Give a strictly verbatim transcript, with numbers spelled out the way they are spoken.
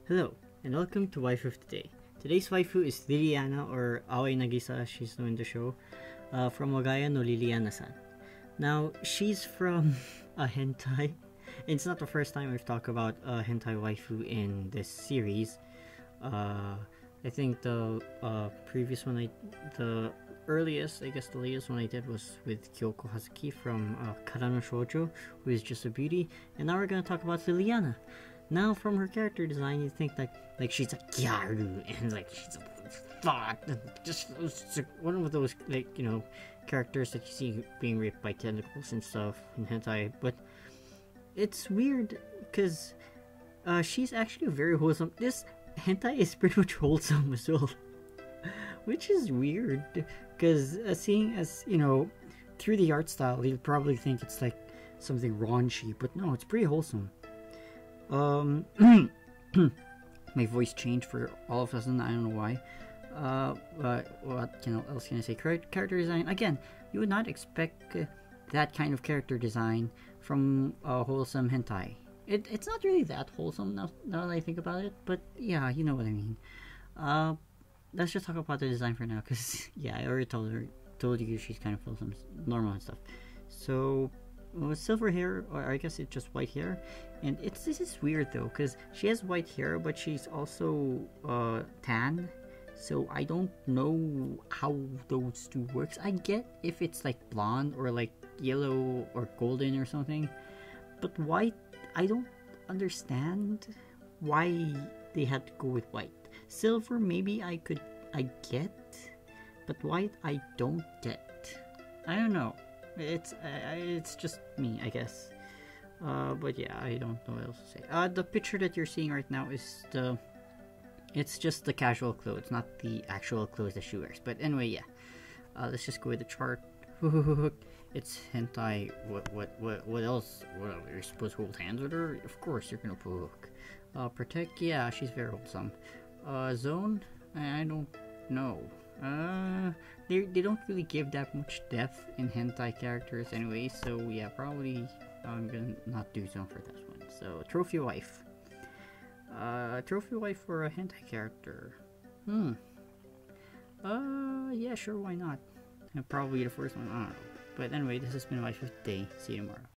Hello, and welcome to Waifu of the Day. Today's waifu is Liliana, or Aoi Nagisa as she's known in the show, uh, from Wagaya no Liliana-san. Now, she's from a hentai. It's not the first time we've talked about a hentai waifu in this series. Uh, I think the uh, previous one, I, the earliest, I guess the latest one I did was with Kyoko Hazuki from uh, Kara no Shoujo, who is just a beauty. And now we're going to talk about Liliana. Now, from her character design, you think that like she's a gyaru and like she's a thought, just, just one of those like you know characters that you see being raped by tentacles and stuff in hentai. But it's weird because uh, she's actually very wholesome. This hentai is pretty much wholesome as well, which is weird because uh, seeing as you know through the art style, you'd probably think it's like something raunchy, but no, it's pretty wholesome. Um, my voice changed for all of a sudden. I don't know why. Uh, but what can else can I say? Character design again. You would not expect uh, that kind of character design from a wholesome hentai. It it's not really that wholesome now, now that I think about it. But yeah, you know what I mean. Uh, let's just talk about the design for now, because yeah, I already told her told you she's kind of wholesome, normal and stuff. So. Well, silver hair, or I guess it's just white hair, and it's this is weird though, because she has white hair, but she's also uh, tan, so I don't know how those two works. I get if it's like blonde or like yellow or golden or something, but white, I don't understand why they had to go with white. Silver, maybe I could, I get, but white, I don't get. I don't know. It's uh, it's just me, I guess. Uh, but yeah, I don't know what else to say. Uh, the picture that you're seeing right now is the... It's just the casual clothes, not the actual clothes that she wears. But anyway, yeah. Uh, let's just go with the chart. It's hentai. What what what what else? What, you're supposed to hold hands with her? Of course, you're gonna poke. Uh, protect. Yeah, she's very wholesome. Uh, zone. I, I don't know. Uh, they they don't really give that much depth in hentai characters anyway, so yeah, probably I'm gonna not do so for this one. So, trophy wife. Uh, trophy wife for a hentai character. Hmm. Uh, yeah, sure, why not? And probably the first one, I don't know. But anyway, this has been Waifu of the Day. See you tomorrow.